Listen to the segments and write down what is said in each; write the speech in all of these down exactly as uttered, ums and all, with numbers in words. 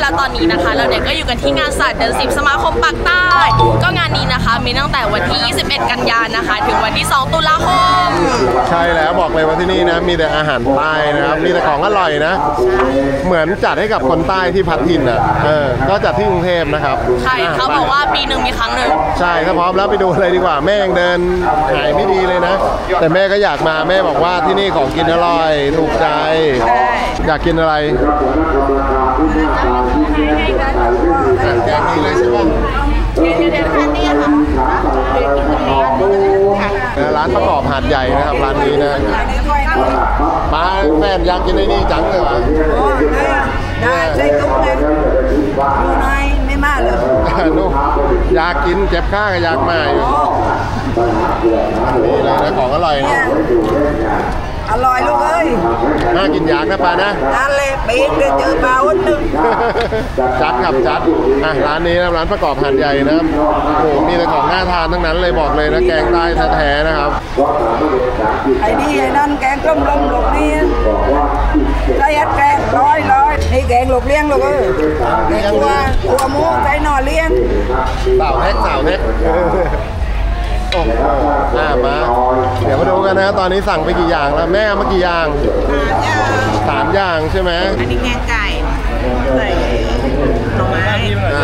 และตอนนี้นะคะเราเนี่ยก็อยู่กันที่งานศาสตร์เดือนสิบสมาคมปากใต้ก็งานนี้นะคะมีตั้งแต่วันที่ยี่สิบเอ็ดกันยายนนะคะถึงวันที่สองตุลาคมใช่แล้วบอกเลยว่าที่นี่นะมีแต่อาหารใต้นะครับมีแต่ของอร่อยนะเหมือนจัดให้กับคนใต้ที่พัดถิ่นอ่ะเออก็จัดที่กรุงเทพนะครับใช่เขาบอกว่าปีหนึ่งมีครั้งหนึ่งใช่ถ้าพร้อมแล้วไปดูเลยดีกว่าแม่ยังเดินหายไม่ดีเลยนะแต่แม่ก็อยากมาแม่บอกว่าที่นี่ของกินอร่อยถูกใจอยากกินอะไรแกงนี้เลยใช่ไหมร้านประกอบหาดใหญ่นะครับร้านนี้นะป้าแฟนอยากกินไอ้นี่จังเลยวะได้ใช่ตุ๊กเลยดูหน่อยไม่มากเลยนู่อยากกินเจ็บข้าก็อยากมานี่เลยนะของอร่อยนะอร่อยลูกเอ้ยน่ากินยากนะป้านะนั่นเลยปีกเจอปลาวันหนึ่งจัดครับจัดอ่ะร้านนี้นะร้านประกอบหาดใหญ่นะครับโอ้มีแต่ของน่าทานทั้งนั้นเลยบอกเลยนะแกงใต้แท้ๆนะครับไอ้นี่ไอ้นั่นแกงต้มลมหลบนี่ใส่แกงร้อยร้อยนี่แกงหลบเลี้ยงลูกเอ้ยแกงตัวตัวหมูใส่หน่อเลี้ยงสาวแท็กสาวแท็กโอ้โหอ่ามาเดี๋ยวมาดูกันนะตอนนี้สั่งไปกี่อย่างแล้วแม่มากี่อย่างสามอย่างใช่ไหมอันนี้แกงไก่ใส่หน่อไม้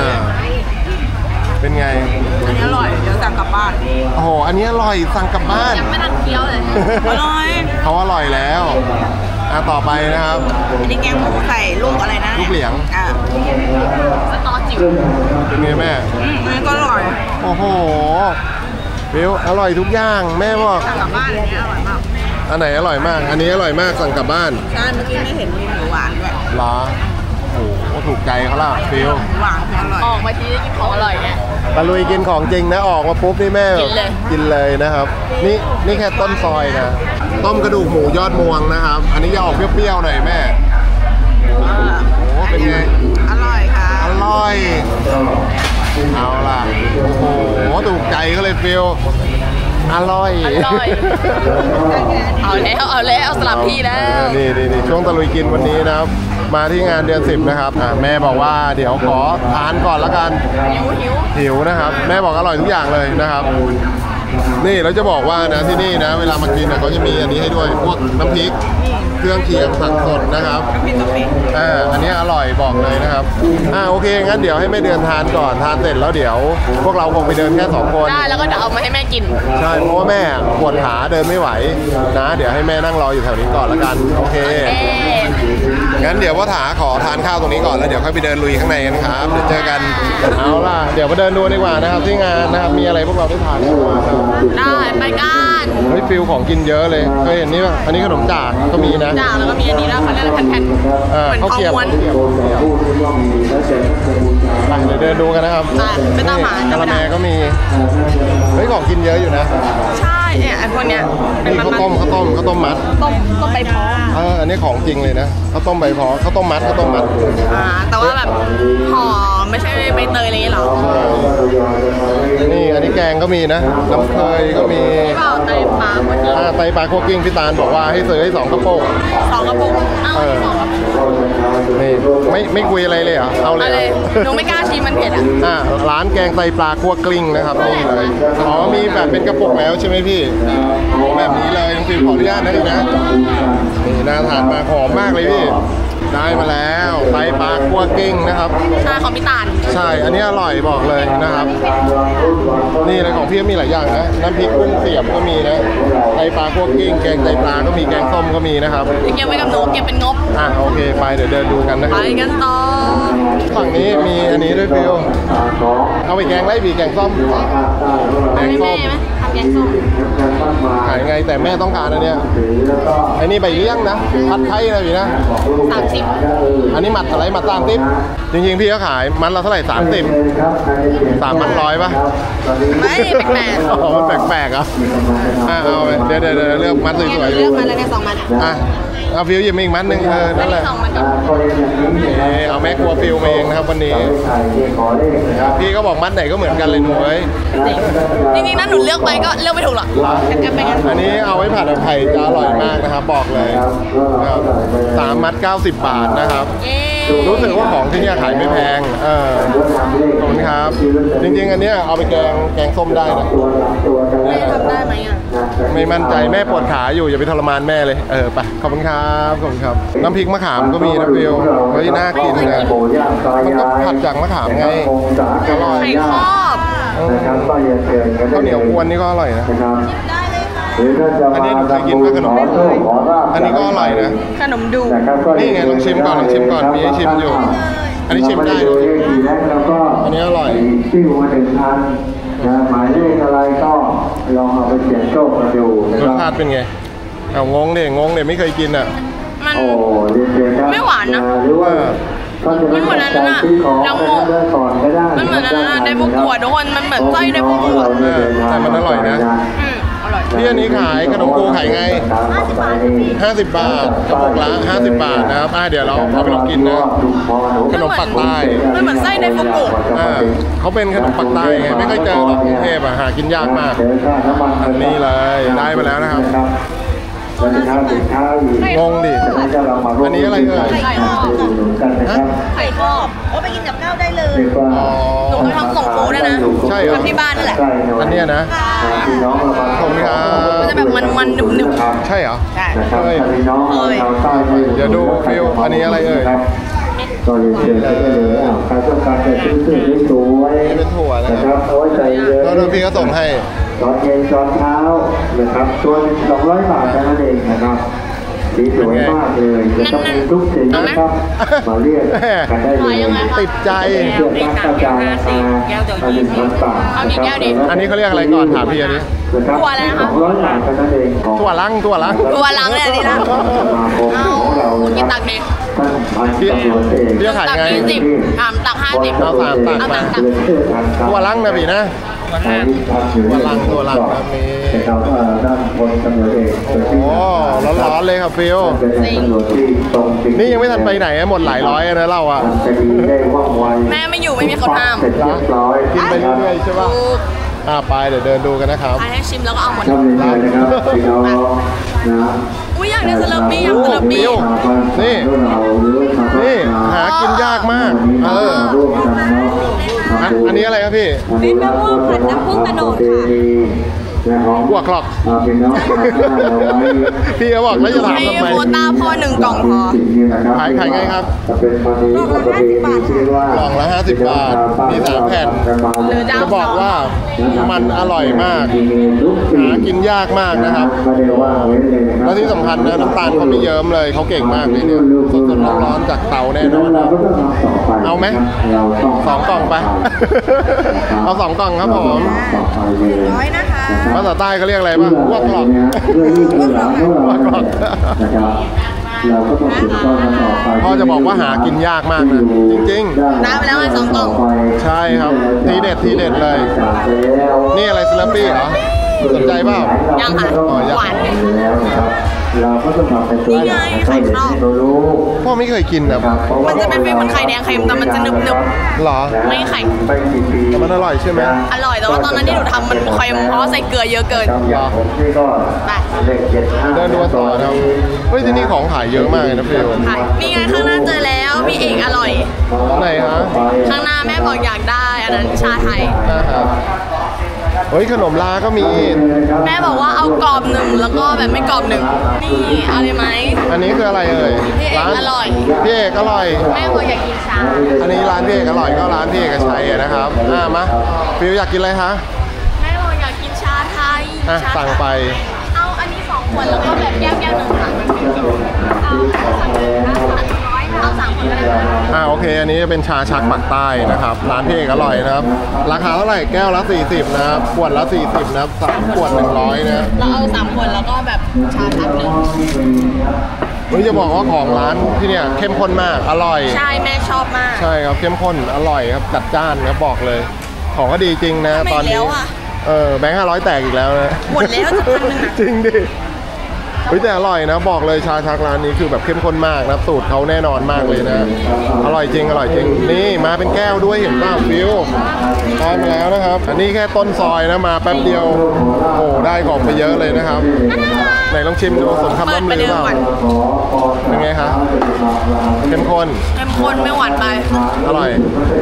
เป็นไงอันนี้อร่อยเดี๋ยวสั่งกลับบ้านโอ้โหอันนี้อร่อยสั่งกลับบ้านยังไม่ทันเคี้ยวเลยอร่อยเขาอร่อยแล้วอ่ะต่อไปนะครับอันนี้แกงหมูใส่ลูกอะไรนะลูกเหลียงอ่ะสตอจิ๋วเป็นไงแม่อืมอันนี้ก็อร่อยโอ้โหฟิวอร่อยทุกอย่างแม่บอกสั่งกลับบ้านอันนี้อร่อยมากอันไหนอร่อยมากอันนี้อร่อยมากสั่งกลับบ้านใช่เมื่อกี้ไม่เห็นมีหมูหวานด้วยหรอโอ้โหถูกใจเขาล่ะฟิวหวานอร่อยออกมาทีได้กินของอร่อยเนี่ยตะลุยกินของจริงนะออกมาปุ๊บนี่แม่กินเลยกินเลยนะครับนี่นี่แค่ต้นซอยนะต้มกระดูกหมูยอดมวงนะครับอันนี้จะออกเปรี้ยวๆหน่อยแม่โอ้เป็นไงอร่อยค่ะอร่อยเอาล่ะโอ้โหถูกใจก็เลยฟิลอร่อยอร่อยเอาแล้วเอาแล้วสลับที่แล้วนี่นี่นี่ช่วงตะลุยกินวันนี้นะครับมาที่งานเดือนสิบนะครับอ่าแม่บอกว่าเดี๋ยวขอทานก่อนละกันหิวหิวหิวนะครับแม่บอกอร่อยทุกอย่างเลยนะครับนี่เราจะบอกว่านะที่นี่นะเวลามากินเนี่ยเขาจะมีอันนี้ให้ด้วยพวกน้ำพริกเครื่องเคียงผักสดนะครับอ่าอันนี้อร่อยบอกเลยนะครับอ่าโอเคงั้นเดี๋ยวให้แม่เดือนทานก่อนทานเสร็จแล้วเดี๋ยวพวกเราคงไปเดินแค่สองคนได้แล้วก็เดี๋ยวเอามาให้แม่กินใช่เพราะว่าแม่ปวดขาเดินไม่ไหวนะเดี๋ยวให้แม่นั่งรออยู่แถวนี้ก่อนละกันโอเคงั้นเดี๋ยวพ่อถาขอทานข้าวตรงนี้ก่อนแล้วเดี๋ยวค่อยไปเดินลุยข้างในกันครับเดี๋ยวเจอกันเอาล่ะเดี๋ยวมาเดินดูดีกว่านะครับที่งานนะครับมีอะไรพวกเราได้ทานได้ไปกันเฮ้ยฟิลของกินเยอะเลยเคยเห็นนี่ป่ะอันนี้ขนมจากก็มีนะจากแล้วก็มีอันนี้แล้วเขาเรียกอะไรแผ่นๆเหมือนข้าวม้วนเดี๋ยวเดินดูกันนะครับไม่ต้องหาคาราเมลก็มีเฮ้ยของกินเยอะอยู่นะใช่เนี่ยไอ้พวกเนี้ยเป็นข้าวต้มข้าวต้มข้าวต้มมัดต้มต้มใบพอเอออันนี้ของจริงเลยนะข้าวต้มใบพอข้าวต้มมัดข้าวต้มมัดอ่าแต่ว่าแบบห่อไม่ใช่ใบเตยอะไรอย่างเงี้ยหรอนี่อันนี้แกงก็มีนะน้ำเคยก็มีไตปลาอ่าไตปลาโคกิ้งพี่ตาลบอกว่าให้ซื้อให้สองกระปุกสองกระปุกเออนี่ไม่ไม่คุยอะไรเลยเหรอเอาเลยหนูไม่กล้าชิมมันเผ็ดอ่ะอ่าร้านแกงไตปลาคั่วกลิ้งนะครับนี่เลยอ๋อมีแบบเป็นกระปุกแล้วใช่ไหมพี่แบบนี้เลยน้องฟิล์มขออนุญาตนะพี่นะนี่น่าทานมากหอมมากเลยพี่ได้มาแล้วไตปลาคั่วกลิ้งนะครับใช่ของพี่ตาลใช่อันนี้อร่อยบอกเลยนะครับนี่เลยของพี่มีหลายอย่างนะน้ำพริกกุ้งเสียบก็มีนะไตปลาคั่วกลิ้งแกงไตปลาก็มีแกงส้มก็มีนะครับเก็บไว้กับหนูเก็บเป็นงบอ่ะโอเคไปเดี๋ยวเดินดูกันนะครับไปกันต่อฝั่งนี้มีอันนี้ด้วยฟิวเอาไปแกงไรบีแกงส้มแกงส้มทำแกงส้มขายไงแต่แม่ต้องการอันเนี้ยอันนี้ใบเลี้ยงนะผัดไทยอะไรอยู่นะสามสิบอันนี้มัดอะไรมัดสามสิบจริงๆพี่เขาขายมัดละเท่าไหร่สามสิบสามมัดร้อยป่ะไม่แปลกๆอ๋อมันแปลกๆอ่ะอ่ะเอาไปเดี๋ยวเดี๋ยวเลือกมัดสวยๆเลือกมาแล้วเนี่ยสองมัดอ่ะเอาฟิวหยิบมาอีกมัดหนึ่งเออนั่นแหละเอาแม่ครัวฟิวมาเองนะครับวันนี้พี่ก็บอกมัดไหนก็เหมือนกันเลยหนูเอ้ยจริงๆนะหนูเลือกไปก็เลือกไม่ถูกหรอกแกะไปกันอันนี้เอาไว้ผัดกับไข่จะอร่อยมากนะครับบอกเลยนะครับสามมัดเก้าสิบบาทนะครับเย้รู้สึกว่าของที่เนี่ยขายไม่แพงเออขอบคุณครับ จริงๆอันเนี้ยเอาไปแกงแกงส้มได้นะแม่ทำได้ไหมอ่ะไม่มั่นใจแม่ปวดขาอยู่อย่าไปทรมานแม่เลยเออไปขอบคุณครับขอบคุณครับน้ำพริกมะขามก็มีนะฟิวเฮ้ยน่ากินเลยมันก็ผัดจากมะขามไงอร่อยไข่ครอบข้าวเหนียวกวนนี่ก็อร่อยนะได้เลยค่ะอันนี้หนูเคยกินมาขนมอันนี้ก็อร่อยนะขนมดูนี่ไงลองชิมก่อนลองชิมก่อนมีให้ชิมอยู่ อันนี้ชิมได้เลยอันนี้อร่อยชื่อมาหนึ่งพันนะหมายเลขอะไรก็ลองเอาไปเสี่ยงโชคกันดูนะรคสรับชาติเป็นไงเอางงเด็งงเด็ไม่เคยกินอ่ะมันโอ้เรียนเชิญครับไม่หวานนะหรือว่าก็จะมันเหมือนอันนั้นอะซื้อของดังโมเริ่มก่อนก็ได้มันเหมือนอันนั้นอะไดฟุกุอะทุกคนมันเหมือนไส้ไดฟุกุอะเออแต่มันอร่อยนะอืมอร่อยที่อันนี้ขายขนมโกขายไง ห้าสิบบาทกระปุกละห้าสิบบาทนะครับอ่ะเดี๋ยวเราเอาไปลองกินนะ ขนมปักใต้มันเหมือนไส้ไดฟุกุอ่าเขาเป็นขนมปักใต้ไงไม่เคยเจอหรอกกรุงเทพอ่ะหากินยากมาก อันนี้เลยได้มาแล้วนะครับสวัสดีครับสินค้าอยู่งงดิ อันนี้อะไรเอ่ยไข่ครอบกันนะครับไข่ครอบโอ้ไปกินกับข้าวได้เลยเรียกว่าอ๋อหนูเคยทำส่งฟูด้วยนะใช่เหรอทำที่บ้านนั่นแหละอันเนี้ยนะพี่น้องเรามาขอบคุณครับมันจะแบบมันๆหนึบใช่เหรอใช่นะครับพี่น้องชาวใต้เดี๋ยวดูฟิลอันนี้อะไรเอ่ยก็เรียนเชิญได้เลยอ่ะใครต้องการจะซื้อเสื้อสวยนี่เป็นถั่วนะนะคครับ รับเอาไว้ใส่เลยแล้วดูพี่ก็ส่งให้ตอนเย็นตอนเช้านะครับตัวสองร้อยบาทเท่านั้นเองนะครับสีสวยมากเลยจะต้องมีทุกสีนะครับมาเรียกกันได้เลยติดใจเสื้อผ้ากระจายราคาหนึ่งพันบาทเอากี่แก้วดีอันนี้เขาเรียกอะไรก่อนถามพี่อันนี้ถั่วอะไรนะคะสองร้อยบาทเท่านั้นเองของถั่วลังถั่วลังตัวหลังเลยอันนี้นะสมาคมเอาของเรากินนะตักดิท่านพันพี่ตำรวจเอกพี่จะขายตักไงยี่สิบถามตักห้าสิบเอาสามตักมาเอาตักถั่วลังนะพี่นะตัวลังตัวลังครับมีนะครับด้านบนตำรวจเอกโอ้โหร้อนๆเลยครับฟิลเป็นตำรวจที่ตรงจริงนี่ยังไม่ทันไปไหนอะหมดหลายร้อยนะเราอ่ะคดีได้ว่องไวแม่ไม่อยู่ไม่มีคนห้ามเสร็จเรียบร้อยกินไปเรื่อยๆใช่ป่ะถูกอ่าไปเดี๋ยวเดินดูกันนะครับใครให้ชิมแล้วก็เอาหมดชอบเรียนเชิญนะครับพี่น้องนะอุ้ยอยากได้สลับปี้อยากสลับปี้นี่ นี่หากินยากมาก เอออ่ะอันนี้อะไรครับพี่เป็นมะม่วงผัดน้ำผึ้งตะโนดค่ะบวกหรอกเป็นน้องชายเอาไว้พี่เขาบอกแล้วจะถามให้ทำไมโควต้าพ่อหนึ่งกล่องพอขายขายไงครับเป็นพอดีประเพณีที่ว่ากล่องละห้าสิบบาทมีสามแผ่นหรือจะจะบอกว่ามันอร่อยมาก หากินยากมากนะครับก็เรียกว่าเว้นเลยนะครับแล้วที่สำคัญนะน้ำตาลเขาไม่เยิ้มเลยเขาเก่งมากเลยเนี่ยสดๆร้อนๆจากเตาแน่นอนเรานะก็ต้องทำต่อไปเอาไหมเราต้องสองกล่องไป เอาสองกล่องครับผมต่อไปเลยร้อยนะคะภาษาใต้เขาเรียกอะไรบ้างพวกหลอกเพื่อที่เพื่อหลังของเรานะครับเราก็ต้องสืบทอดกันต่อไปพ่อจะบอกว่าหากินยากมากนะจริงได้ไปแล้วไงสองกล่องใช่ครับทีเด็ดทีเด็ดเลย นี่อะไรสลับปี้เหรอ สนใจเปล่ายังค่ะอ๋อยังหวานแล้วนะครับเราก็ต้องมาเป็นตัวอย่างนี่ไงไข่ครอบเรารู้พ่อไม่เคยกินนะมันจะเป็นฟีลเหมือนไข่แดงเค็มแต่มันจะหนึบหรอไม่ไข่ไปกี่ปีแต่มันอร่อยใช่ไหมอร่อยแต่ว่าตอนนั้นที่หนูทำมันเค็มเพราะใส่เกลือเยอะเกินครับอย่างผมนี่ก็ไปเลขเจ็ดห้าเดินดูกันต่อนะครับเฮ้ยที่นี่ของขายเยอะมากเลยนะฟิวค่ะนี่ไงข้างหน้าเจอแล้วพี่เอกอร่อยไหนฮะข้างหน้าแม่บอกอยากได้อันนั้นชาไทยนะครับเฮ้ยขนมลาก็มีแม่บอกว่าเอากรอบหนึ่งแล้วก็แบบไม่กรอบหนึ่งนี่เอาเลยไหมอันนี้คืออะไรเอ่ยพี่เอกร้านอร่อยพี่เอกอร่อยแม่บอกอยากกินชาอันนี้ร้านพี่เอกอร่อยก็ร้านพี่เอกชัยนะครับอ่ามาฟิวอยากกินอะไรคะแม่บอกอยากกินชาไทยอ่ะชาสั่งไปเอาอันนี้สองขวดแล้วก็แบบแก้วแก้วหนึ่งค่ะเอาเอาสามขวดก็ได้ค่ะอ่าโอเค อันนี้เป็นชาชักปักใต้นะครับ ร้านพี่เอกอร่อยนะครับ ราคาเท่าไหร่แก้วละสี่สิบนะครับขวดละสี่สิบนะครับสามขวดหนึ่งร้อยนะเราเอาสามขวดแล้วก็แบบชาชักหนึ่งวันนี้จะบอกว่าของร้านที่เนี่ยเข้มข้นมากอร่อยใช่แม่ชอบมากใช่ครับเข้มข้นอร่อยครับจัดจ้านครับบอกเลย ของก็ดีจริงนะทำไมตอนนี้แล้วอะเออแบงค์ห้าร้อยแตกอีกแล้วนะหมดแล้วจะพันหนึ่งอะจริงดิสเฮ้ยแต่อร่อยนะบอกเลยชาชักร้านนี้คือแบบเข้มข้นมากนะสูตรเขาแน่นอนมากเลยนะอร่อยจริงอร่อยจริงนี่มาเป็นแก้วด้วยเห็นป่าวฟิวได้มาแล้วนะครับอันนี้แค่ต้นซอยนะมาแป๊บเดียวโอ้ได้ของไปเยอะเลยนะครับไหนลองชิมดูสมคำล่ำลือเปล่าเป็นไงคะเข้มข้นเข้มข้นไม่หวานไปอร่อย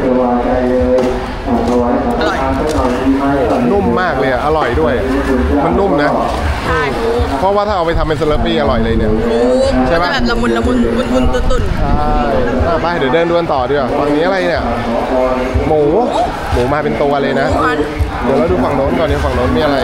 อร่อยนุ่มมากเลยอะอร่อยด้วยมันนุ่มนะใช่เพราะว่าถ้าเอาไปทำเป็นสลัดปี้อร่อยเลยเนี่ยใช่ปะแบบละมุนละมุนตุนตุนตุนตุนใช่ไปเดี๋ยวเดินดวนต่อดีกว่าฝั่งนี้อะไรเนี่ยหมูหมูมาเป็นตัวเลยนะเดี๋ยวเราดูฝั่งโน้นก่อนเนี่ยฝั่งโน้นมีอะไร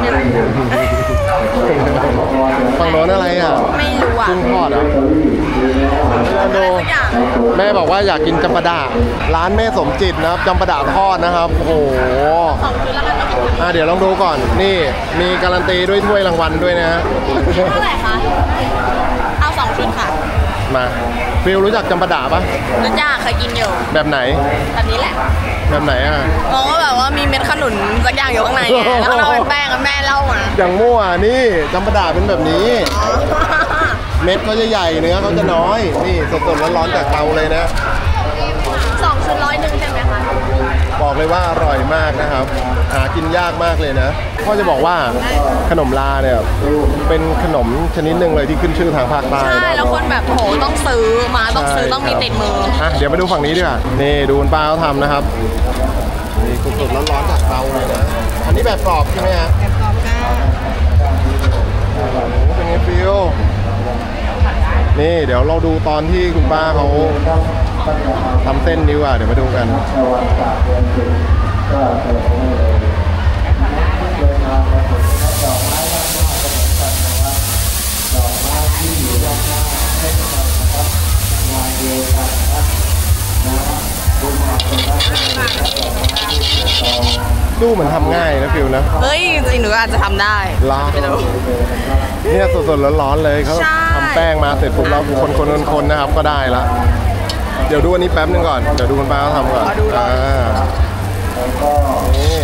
ฝั่งโน้นอะไรอ่ะไม่รู้อ่ะกุ้งทอดอ่ะดูแม่บอกว่าอยากกินจำปาดาร้านแม่สมจิตนะครับจำปาดาทอดนะครับโอ้โหอ่ะเดี๋ยวลองดูก่อนนี่มีการันตีด้วยถ้วยรางวัลด้วยนะเท่าไหร่คะเอาสองชุดค่ะมาฟิลรู้จักจำปาดาปะรู้จักเคยกินอยู่แบบไหนแบบนี้แหละแบบไหนอ่ะมองว่าแบบว่ามีเม็ดขนุนสักอย่างอยู่ข้างในแล้วก็เป็นแป้งกับแม่เล่ามาอย่างมั่วนี่จำปาดาเป็นแบบนี้เม็ดเขาจะใหญ่เนื้อเขาจะน้อยนี่สดๆร้อนๆจากเตาเลยนะสองชุดร้อยหนึ่งใช่ไหมคะบอกเลยว่าอร่อยมากนะครับหากินยากมากเลยนะพ่อจะบอกว่าขนมลาเนี่ยเป็นขนมชนิดหนึ่งเลยที่ขึ้นชื่อทางภาคใต้ใช่แล้วคนแบบโหต้องซื้อมาต้องซื้อต้องมีติดมืออ่ะเดี๋ยวมาดูฝั่งนี้ดีกว่านี่ดูคุณป้าเขาทำนะครับนี่สดๆร้อนๆจากเตาเลยนะอันนี้แบบกรอบใช่ไหมฮะแบบกรอบค่ะเป็นไงฟิวนี่เดี๋ยวเราดูตอนที่คุณป้าเขาทำเส้นดีกว่าเดี๋ยวมาดูกันดูเหมือนทำง่ายนะฟิวนะเฮ้ยจริงหนูอาจจะทำได้ล้าเนี่ยสดๆร้อนๆเลยเขาทำแป้งมาเสร็จปุ๊บแล้วคนๆๆนะครับก็ได้ละเดี๋ยวดูอันนี้แป๊บนึงก่อนเดี๋ยวดูคุณป้าเขาทำก่อนอ่านี่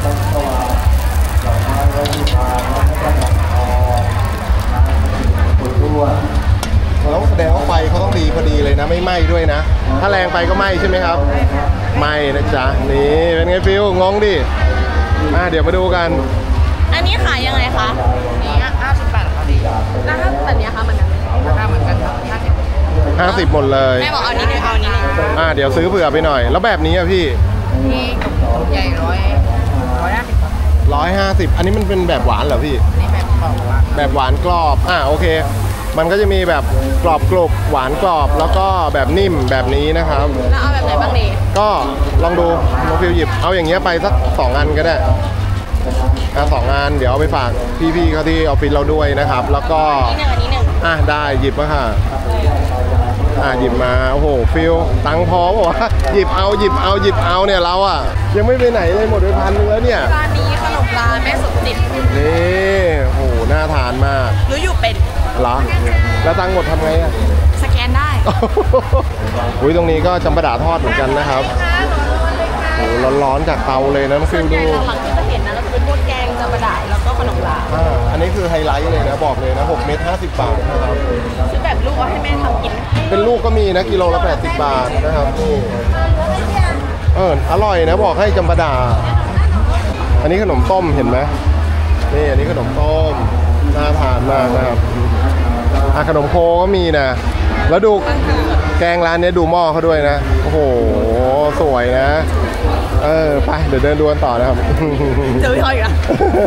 แล้วแสดงว่าไฟเขาต้องดีพอดีเลยนะไม่ไหม้ด้วยนะถ้าแรงไปก็ไหม้ใช่ไหมครับไหม้นะจ๊ะนี่เป็นไงฟิวงงดิมาเดี๋ยวมาดูกันอันนี้ขายยังไงคะนี่ห้าสิบบาทครับพี่แล้วถ้าแบบนี้คะเหมือนกันราคาเหมือนกันครับห้าสิบห้าสิบหมดเลยแม่บอกเอานี้หนึ่งเอานี้หนึ่งอ่าเดี๋ยวซื้อเผื่อไปหน่อยแล้วแบบนี้อะพี่นี่ใหญ่ร้อยร้อยห้าสิบร้อยห้าสิบอันนี้มันเป็นแบบหวานเหรอพี่นี่แบบกรอบแบบหวานกรอบอ่าโอเคมันก็จะมีแบบกรอบกรุบหวานกรอบแล้วก็แบบนิ่มแบบนี้นะครับแล้วเอาแบบไหนบ้างดีก็ลองดูน้องฟิวหยิบเอาอย่างเงี้ยไปสักสองอันก็ได้อ่ะสองอันเดี๋ยวเอาไปฝากพี่ๆเขาที่ออฟฟิศเราด้วยนะครับแล้วก็อันนี้หนึ่งอันนี้หนึ่งอ่ะได้หยิบมาค่ะอ่ะหยิบมาโอ้โหฟิวตังพอบอกว่าหยิบเอาหยิบเอาหยิบเอาเนี่ยเราอ่ะยังไม่ไปไหนเลยหมดไปพันนึงแล้วเนี่ยร้านนี้ขนมลาแม่สมจิตนี่โอ้โหน่าทานมากหนูอยู่เป็นเหรอแล้วตังหมดทำไงอ่ะสแกนได้อุ้ยตรงนี้ก็จำปาดาทอดเหมือนกันนะครับโอ้ร้อนๆจากเตาเลยนะน้องฟิวดูหลังที่จะเห็นนะเราเป็นพวกแกงจำปาดาแล้วก็ขนมลาอ่าอันนี้คือไฮไลท์เลยนะบอกเลยนะหกเม็ดห้าสิบบาทนะครับซื้อแบบลูกเอาให้แม่ทำกินเป็นลูกก็มีนะกิโลละแปดสิบบาทนะครับนี่เอออร่อยนะบอกให้จำปาดาอันนี้ขนมต้มเห็นไหมนี่อันนี้ขนมต้มน่าทานมากนะครับอ่ะขนมโคก็มีนะแล้วดูแกงร้านนี้ดูหม้อเขาด้วยนะโอ้โหสวยนะเออไปเดี๋ยวเดินดูกันต่อนะครับเจอพี่เขาอีกอ่ะ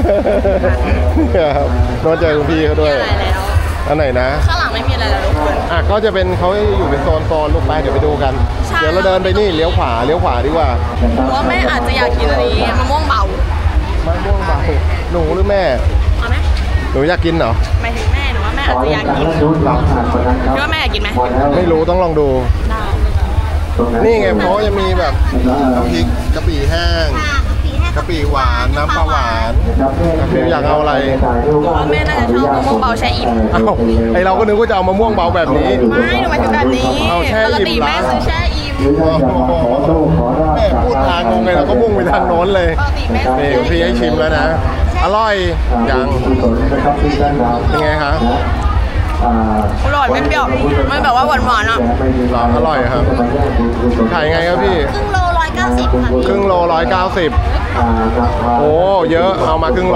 ครับนอกจากคุณพี่เขาด้วยอันไหนนะข้างหลังไม่มีอะไรแล้วทุกคนอ่ะก็จะเป็นเขาอยู่เป็นโซนโซนลูกไปเดี๋ยวไปดูกันเดี๋ยวเราเดินไปนี่เลี้ยวขวาเลี้ยวขวาดีกว่าเพราะว่าแม่อาจจะอยากกินอันนี้มะม่วงเบามะม่วงเบาหนูหรือแม่เอาไหมหนูอยากกินเหรอหมายถึงแม่หนูว่าแม่อาจจะอยากกินคิดว่าแม่อยากกินไหมไม่รู้ต้องลองดูนี่ไงเพราะจะมีแบบน้ำพริกกะปิแห้งกะปิหวานน้ำปลาหวานฟิวอยากเอาอะไรแม่น่าจะชอบมะม่วงเบาแช่อิ่มอ้าวไอเราก็นึกว่าจะเอามะม่วงเบาแบบนี้ไม่หนูหมายถึงแบบนี้ปกติแม่ซื้อแช่อิ่มแม่พูดทางงงไงเราก็มุ่งไปทางโน้นเลยนี่พี่ให้ชิมแล้วนะแช่อร่อยยังเป็นไงคะอร่อยไม่เปรี้ยวไม่แบบว่าหวานๆอ่ะหรออร่อยครับขายไงครับพี่ครึ่งโลร้อยเก้าสิบค่ะครึ่งโลร้อยเก้าสิบโอ้เยอะเอามาครึ่งโล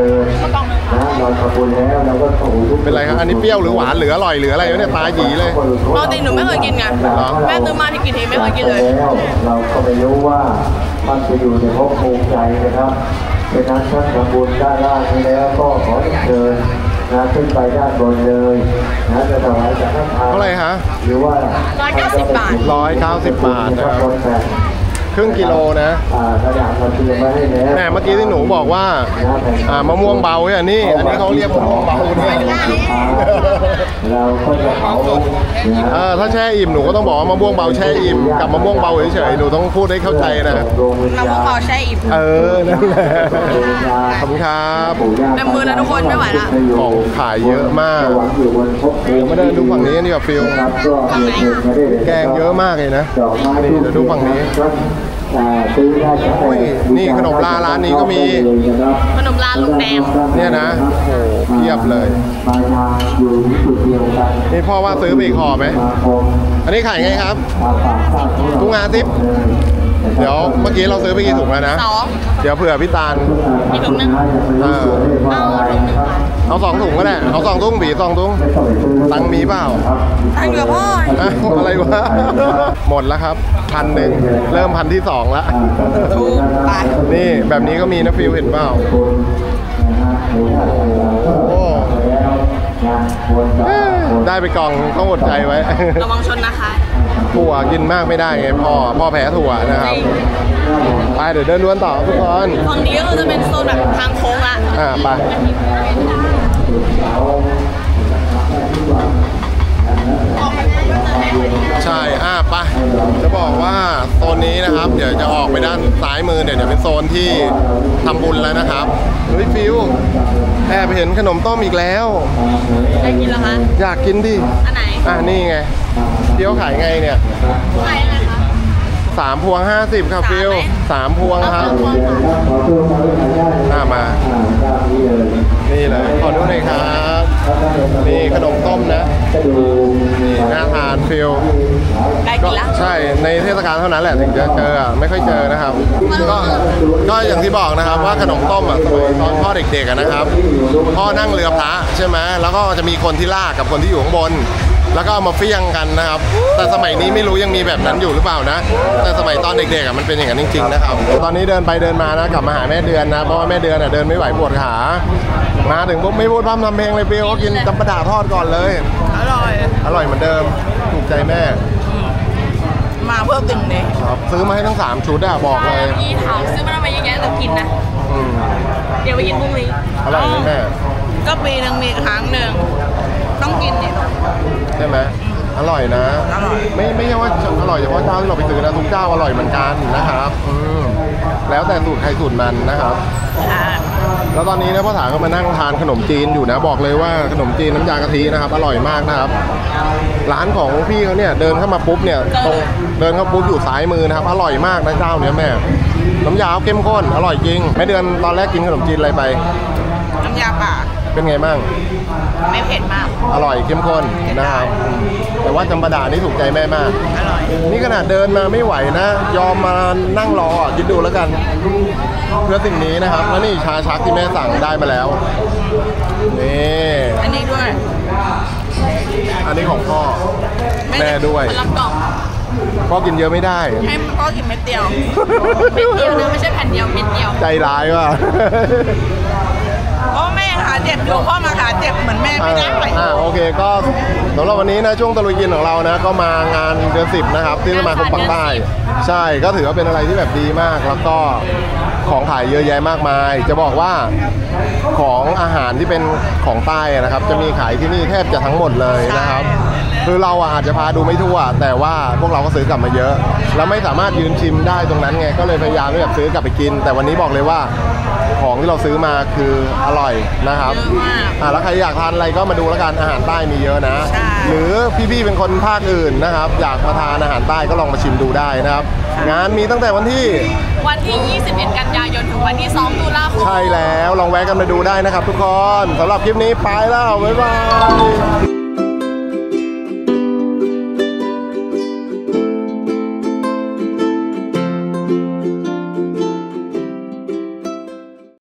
เป็นไรครับอันนี้เปรี้ยวหรือหวานหรืออร่อยหรืออะไรเนี่ยตาหยีเลยปกติหนูไม่เคยกินไงแม่ซื้อมาที่กี่ทีไม่เคยกินเลยเราก็ไม่รู้ว่ามันจะอยู่ในภพภูมิใจนะครับเป็นนั้นท่านทำบุญด้านล่างนี้แล้วก็ขอเชิญนะขึ้นไปด้านบนเลยนะจะถวายจากท่านทานเท่าไหร่ฮะหรือว่าร้อยเก้าสิบบาทร้อยเก้าสิบบาทนะครับครึ่งกิโลนะอ่ากระดาษเราเตรียมไว้ให้แล้วแม่เมื่อกี้ที่หนูบอกว่าอ่ามะม่วงเบาเนี่ยนี่อันนี้เขาเรียกมะม่วงเบาเนี่ยเราก็จะเผานะเออถ้าแช่อิ่มหนูก็ต้องบอกว่ามะม่วงเบาแช่อิ่มกับมะม่วงเบาเฉยๆหนูต้องพูดให้เข้าใจนะมะม่วงเบาแช่อิ่มเออนั่นแหละขอบคุณครับเต็มมือแล้วทุกคนไม่ไหวละของขายเยอะมากหวังอยู่บนภพภูมิมาเดินดูฝั่งนี้นี่แบบฟิลครับก็เรียนเชิญมาได้เลยแกงเยอะมากเลยนะดอกไม้นี่เดี๋ยวดูฝั่งนี้อ่าซื้อได้จากโอ้ยนี่ขนมลาร้านนี้ก็มีขนมลาลุงแดงเนี่ยนะโอ้โหเพียบเลยปลายทางอยู่ที่จุดเดียวกันนี่พ่อว่าซื้อไปอีกห่อไหมมาคมอันนี้ขายไงครับมาฝากฝากของเราทุกงานทิปเดี๋ยวเมื่อกี้เราซื้อไปกี่ถุงแล้วนะสองเดี๋ยวเผื่อพี่ตาลอีกถุงหนึงเออเอาสองถุงก็ได้เอาสองถุงบีสองถุงตังค์มีเปล่าตั้งอยู่กับพ่ออ้าวอะไรวะหมดแล้วครับพันหนึ่งเริ่มพันที่สองแล้วถูกไปนี่แบบนี้ก็มีนะฟิลเห็นเปล่าโอ้ได้ไปกล่องต้องอดใจไว้ระวังชนนะคะถั่วกินมากไม่ได้ไงพ่อพ่อแพ้ถั่วนะครับไปเดี๋ยวเดินล้วนต่อทุกคนฝั่งนี้ก็คือจะเป็นโซนแบบทางโค้งละอ่าไปใช่อ่าไปจะบอกว่าโซนนี้นะครับ เดี๋ยวจะออกไปด้านซ้ายมือเนี่ยเดี๋ยวเป็นโซนที่ทำบุญแล้วนะครับเฮ้ยฟิวแอบเห็นขนมต้มอีกแล้วได้กินแล้วคะอยากกินดิอันไหนอ่ะนี่ไงเดี๋ยวขายไงเนี่ยขายอะไรคะสามพวงห้าสิบครับฟิวสามพวงครับอ่ามา นี่เลยขอดูหน่อยครับนี่ขนมต้มนะนี่น่าทานฟิลได้ก็กินแล้วใช่ในเทศกาลเท่านั้นแหละถึงจะเจออ่ะไม่ค่อยเจอนะครับก็ก็อย่างที่บอกนะครับว่าขนมต้มอ่ะสมัยตอนพ่อเด็กๆอ่ะนะครับพ่อนั่งเรือพระใช่ไหมแล้วก็จะมีคนที่ลากกับคนที่อยู่ข้างบน แล้วก็เอามาเฟี้ยงกันนะครับแต่สมัยนี้ไม่รู้ยังมีแบบนั้นอยู่หรือเปล่านะแต่สมัยตอนเด็กๆอ่ะมันเป็นอย่างนั้นจริงๆนะครับตอนนี้เดินไปเดินมานะกลับมาหาแม่เดือนนะเพราะว่าแม่เดือนอ่ะเดินไม่ไหวปวดขามาถึงปุ๊บไม่พูดพร่ำทำเพลงเลยฟิลก็กินจำปาดาทอดก่อนเลยอร่อยอร่อยเหมือนเดิมถูกใจแม่มาเพิ่มตึงเลยครับซื้อมาให้ทั้งสามชุดอะบอกเลยยี่ถามซื้อมาทำไมเยอะแยะแต่กินนะอืมเดี๋ยวไปกินพรุ่งนี้อร่อยไหมแม่ก็ปีหนึ่งมีครั้งหนึ่งต้องกินเนี่ยใช่ไหมอร่อยนะอร่อยไม่ไม่ใช่ว่าอร่อยเฉพาะเจ้าที่เราไปซื้อนะทุกเจ้าอร่อยเหมือนกันนะครับอืมแล้วแต่สูตรใครสูตรมันนะครับอ่าแล้วตอนนี้นะพ่อถาก็มานั่งทานขนมจีนอยู่นะบอกเลยว่าขนมจีนน้ำยากะทินะครับอร่อยมากนะครับ ร้านของพี่เขาเนี่ยเดินเข้ามาปุ๊บเนี่ยตรงเดินเข้าปุ๊บอยู่ซ้ายมือนะครับอร่อยมากนะเจ้าเนี้ยแม่น้ำยาเขาเข้มข้นอร่อยจริงแม่เดือนตอนแรกกินขนมจีนอะไรไปน้ำยาป่าเป็นไงบ้างไม่เผ็ดมากอร่อยเข้มข้นนะครับแต่ว่าจำปาดานี่ถูกใจแม่มากอร่อยนี่ขนาดเดินมาไม่ไหวนะ ยอมมานั่งรออ่ะคิดดูแล้วกัน เพื่อสิ่งนี้นะครับแล้วนี่ชาชักที่แม่สั่งได้มาแล้วนี่อันนี้ด้วยอันนี้ของพ่อแม่ด้วยคนละกล่องพ่อกินเยอะไม่ได้ให้พ่อกินเม็ดเดียว เม็ดเดียวนะไม่ใช่แผ่นเดียวเม็ดเดียวใจร้ายว่ะเพราะแม่ขาเจ็บอยู่พ่อมาขาเจ็บเหมือนแม่ไม่ได้อ่าโอเคก็สำหรับวันนี้นะช่วงตะลุยกินของเรานะก็มางานเดือนสิบนะครับที่สมาคมปักใต้ใช่ก็ถือว่าเป็นอะไรที่แบบดีมาก แล้วก็ของขายเยอะแยะมากมาย จะบอกว่าของอาหารที่เป็นของใต้นะครับ จะมีขายที่นี่แทบจะทั้งหมดเลยนะครับ คือเราอาจจะพาดูไม่ทั่วแต่ว่าพวกเราก็ซื้อกลับมาเยอะ แล้วไม่สามารถยืนชิมได้ตรงนั้นไงก็เลยพยายามที่แบบซื้อกลับไปกิน แต่วันนี้บอกเลยว่าของที่เราซื้อมาคืออร่อยนะครับอ่าแล้วใครอยากทานอะไรก็มาดูแล้วกันอาหารใต้มีเยอะนะ หรือพี่ๆเป็นคนภาคอื่นนะครับ อยากมาทานอาหารใต้ก็ลองมาชิมดูได้นะครับ งานมีตั้งแต่วันที่วันที่ ยี่สิบเอ็ด กันยายนถึงวันที่ สอง ตุลาคมใช่แล้วลองแวะกันมาดูได้นะครับทุกคนสำหรับคลิปนี้ไปแล้วบ๊ายบาย